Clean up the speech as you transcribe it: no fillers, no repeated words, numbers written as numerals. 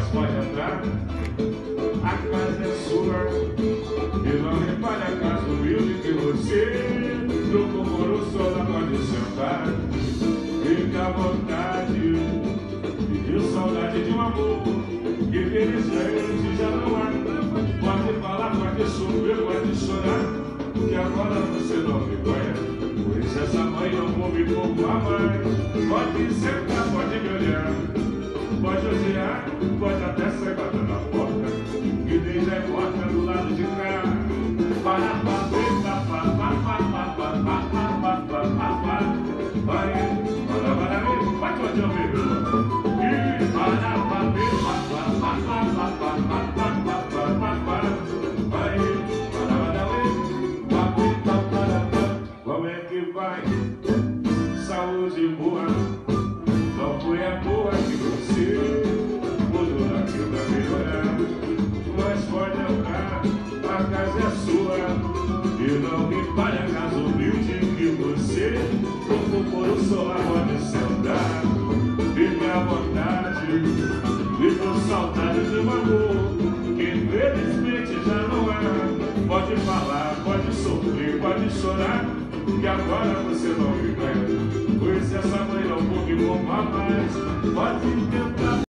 pode entrar. A casa é sua e não repare a casa humilde que você procurou, o sol pode sentar. Fica à vontade, pediu saudade de um amor que felizmente já não há. Pode falar, pode sofrer, pode chorar, que agora você não me conhece, pois essa mãe não vou me poupar mais. Pode sentar, pode me olhar, pode odiar, pode até sair batendo a porta, que desde é morta do lado de cá. Para como é que vai? Saúde boa, não foi a boa que você mudou naquilo pra melhorar. Mas pode entrar, a casa é sua e não me pare a casa humilde que você procurou, o sol pode sentar. Fique à vontade, vivo saudade de um amor que infelizmente já não é. Pode falar, pode sofrer, pode chorar, que agora você não me ganha, pois essa mãe não pode me poupar mais. Pode tentar.